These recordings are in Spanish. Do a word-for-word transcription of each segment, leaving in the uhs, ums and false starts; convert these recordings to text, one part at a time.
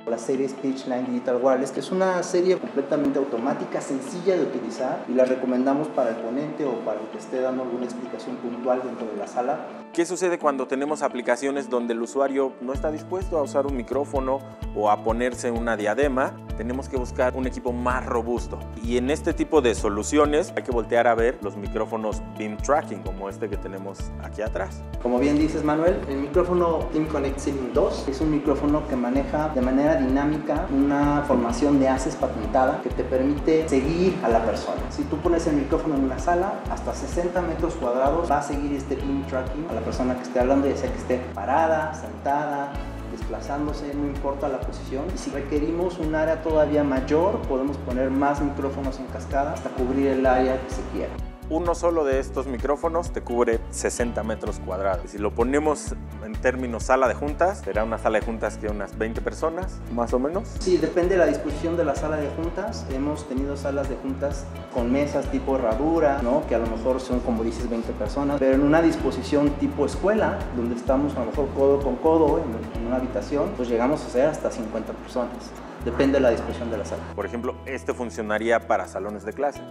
La serie Speechline Digital Wireless, que es una serie completamente automática, sencilla de utilizar, y la recomendamos para el ponente o para el que esté dando alguna explicación puntual dentro de la sala. ¿Qué sucede cuando tenemos aplicaciones donde el usuario no está dispuesto a usar un micrófono o a ponerse una diadema? Tenemos que buscar un equipo más robusto. Y en este tipo de soluciones hay que voltear a ver los micrófonos Beam Tracking, como este que tenemos aquí atrás. Como bien dices, Manuel, el micrófono TeamConnect Ceiling dos es un micrófono que maneja de manera dinámica una formación de haces patentada que te permite seguir a la persona. Si tú pones el micrófono en una sala, hasta sesenta metros cuadrados va a seguir este Beam Tracking a la persona que esté hablando, ya sea que esté parada, sentada, desplazándose, no importa la posición. Y si requerimos un área todavía mayor, podemos poner más micrófonos en cascada hasta cubrir el área que se quiera. Uno solo de estos micrófonos te cubre sesenta metros cuadrados. Si lo ponemos en términos sala de juntas, será una sala de juntas que unas veinte personas, más o menos. Sí, depende de la disposición de la sala de juntas. Hemos tenido salas de juntas con mesas tipo herradura, ¿no? Que a lo mejor son, como dices, veinte personas, pero en una disposición tipo escuela, donde estamos a lo mejor codo con codo en, en una habitación, pues llegamos a ser hasta cincuenta personas. Depende de la disposición de la sala. Por ejemplo, este funcionaría para salones de clase.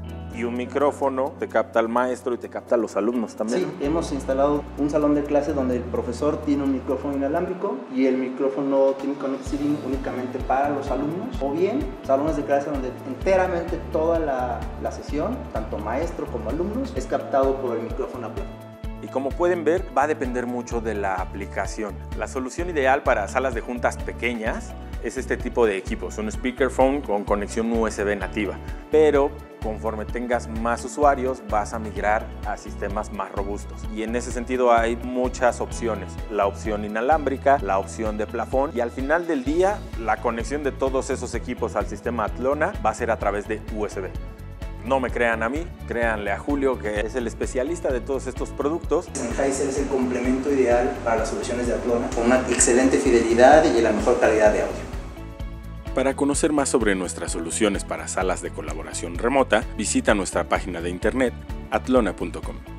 Y un micrófono te capta al maestro y te capta a los alumnos también. Sí, hemos instalado un salón de clase donde el profesor tiene un micrófono inalámbrico y el micrófono TeamConnect Ceiling únicamente para los alumnos, o bien salones de clase donde enteramente toda la, la sesión, tanto maestro como alumnos, es captado por el micrófono a plano. Y como pueden ver, va a depender mucho de la aplicación. La solución ideal para salas de juntas pequeñas es este tipo de equipos, un speakerphone con conexión U S B nativa, pero conforme tengas más usuarios vas a migrar a sistemas más robustos, y en ese sentido hay muchas opciones: la opción inalámbrica, la opción de plafón, y al final del día la conexión de todos esos equipos al sistema Atlona va a ser a través de U S B. No me crean a mí, créanle a Julio, que es el especialista de todos estos productos. Sennheiser es el complemento ideal para las soluciones de Atlona, con una excelente fidelidad y la mejor calidad de audio. Para conocer más sobre nuestras soluciones para salas de colaboración remota, visita nuestra página de internet atlona punto com.